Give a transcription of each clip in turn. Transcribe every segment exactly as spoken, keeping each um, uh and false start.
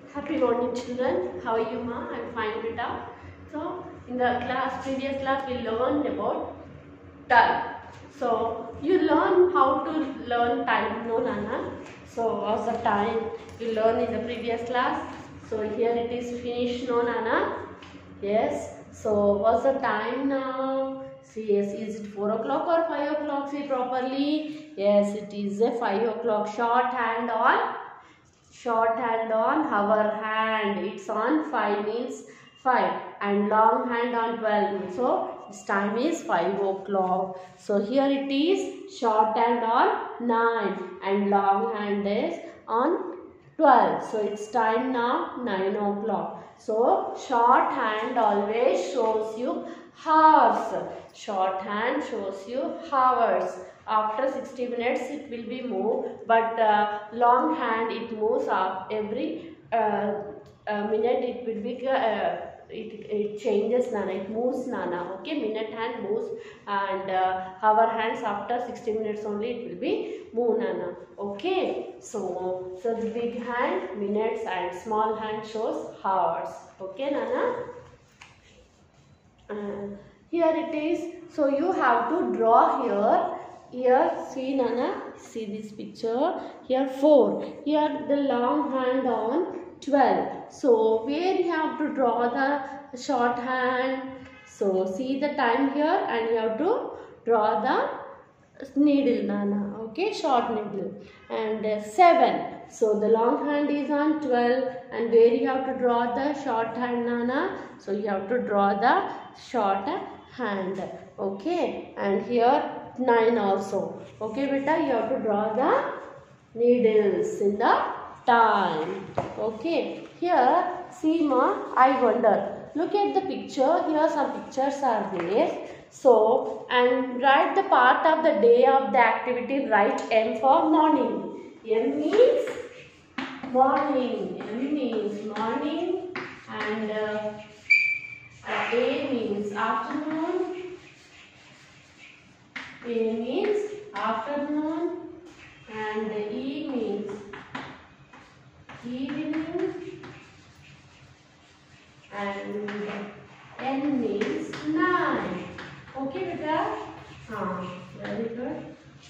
Happy morning, children. How are you, ma? I'm fine, beta. So, in the class, previous class, we learned about time. So, you learn how to learn time, no, Nana? So, what's the time you learn in the previous class? So, here it is finished, no, Nana? Yes. So, what's the time now? See, yes, is it four o'clock or five o'clock? See properly. Yes, it is a five o'clock. Shorthand on. Shorthand on our hand. It's on five means five and long hand on twelve. So this time is five o'clock. So here it is shorthand on nine and long hand is on twelve. So it's time now nine o'clock. So shorthand always shows you hours. Shorthand shows you hours. After sixty minutes it will be moved, but uh, long hand it moves up every uh, uh, minute. It will be uh, it, it changes, Nana. It moves, Nana. Okay, minute hand moves and uh, hour hands after sixty minutes only it will be move, Nana. Okay, so so the big hand minutes and small hand shows hours. Okay, Nana. Uh, here it is. So you have to draw here. Here, see, Nana, see this picture. Here four. Here the long hand on twelve. So where you have to draw the short hand. So see the time here and you have to draw the needle, Nana. Okay, short needle. And uh, seven. So the long hand is on twelve and where you have to draw the short hand, Nana. So you have to draw the short hand. Okay, and here nine also. Okay, beta, you have to draw the needles in the time. Okay, here see, ma, I wonder. Look at the picture. Here some pictures are there. So, and write the part of the day of the activity. Write M for morning. M means morning. M means morning and uh, A means afternoon. A means afternoon and E means evening and N means nine. Okay, beta? Haan, very good.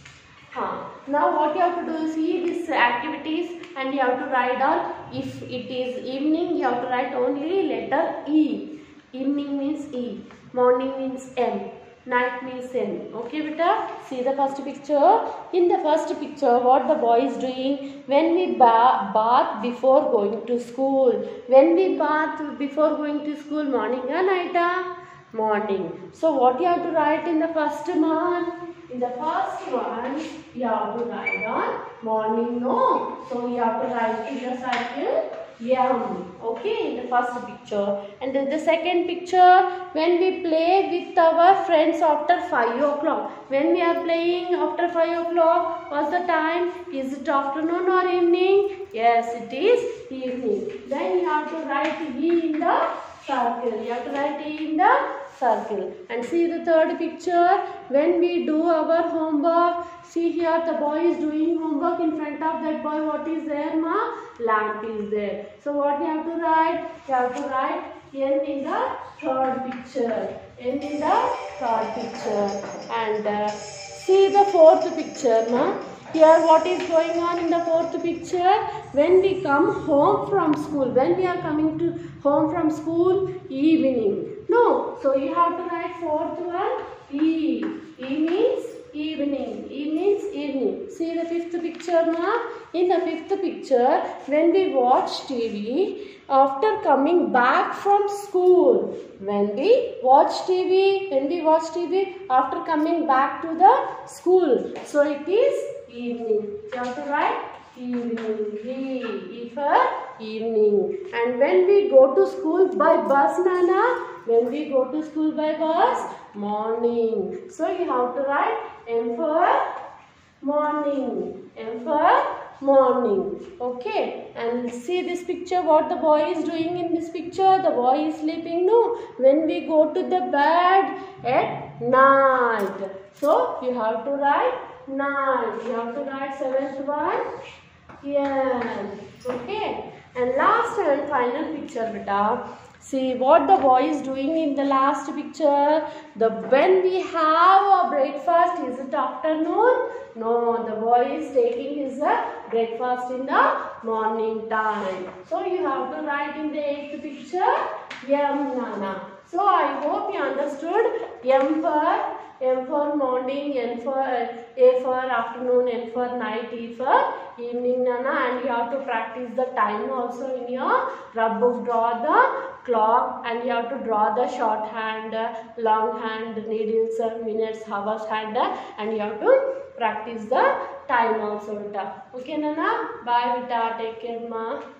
Haan. Now what you have to do, see these activities and you have to write down. If it is evening, you have to write only letter E. Evening means E. Morning means M. Night means N. Okay, beta? See the first picture. In the first picture, what the boy is doing? When we ba bath before going to school. When we bath before going to school, morning or night? Morning. So what you have to write in the first one? In the first one, you have to write on morning, no? So you have to write in the circle M. Okay, in the first picture. And then the second picture, when we play with our friends after five o'clock. When we are playing after five o'clock, what's the time? Is it afternoon or evening? Yes, it is evening. Then you have to write E in the circle. You have to write E in the circle. And see the third picture. When we do our homework, see here the boy is doing homework. In front of that boy, what is there, ma? Lamp is there. So what you have to write? You have to write N in the third picture. N in the third picture. And uh, see the fourth picture, ma. Here what is going on in the fourth picture? When we come home from school. When we are coming to home from school, evening. No. So you have to write fourth one, E. E means evening. E means evening. See the fifth picture, ma. In the fifth picture, when we watch T V, after coming back from school. When we watch T V, when we watch T V, after coming back to the school. So it is evening. You have to write evening. E, E for evening. And when we go to school by bus, Nana, when we go to school by bus, morning. So you have to write M for morning. M for morning. Okay. And see this picture, what the boy is doing in this picture. The boy is sleeping, no. When we go to the bed at night. So you have to write nine. You have to write seventh one. Yes. Okay. And last and final picture, beta. See what the boy is doing in the last picture. The when we have a breakfast, is it afternoon? No, the boy is taking his uh, breakfast in the morning time. So you have to write in the eighth picture M Nana. So I hope you understood. M for M for morning, N for uh, A for afternoon, N for night, E for evening, Nana, and you have to practice the time also in your rub book. Draw the clock and you have to draw the short hand, uh, long hand, needles, uh, minutes, hours hand, uh, and you have to practice the time also, beta. Okay, Nana? Bye, beta. Take care, ma.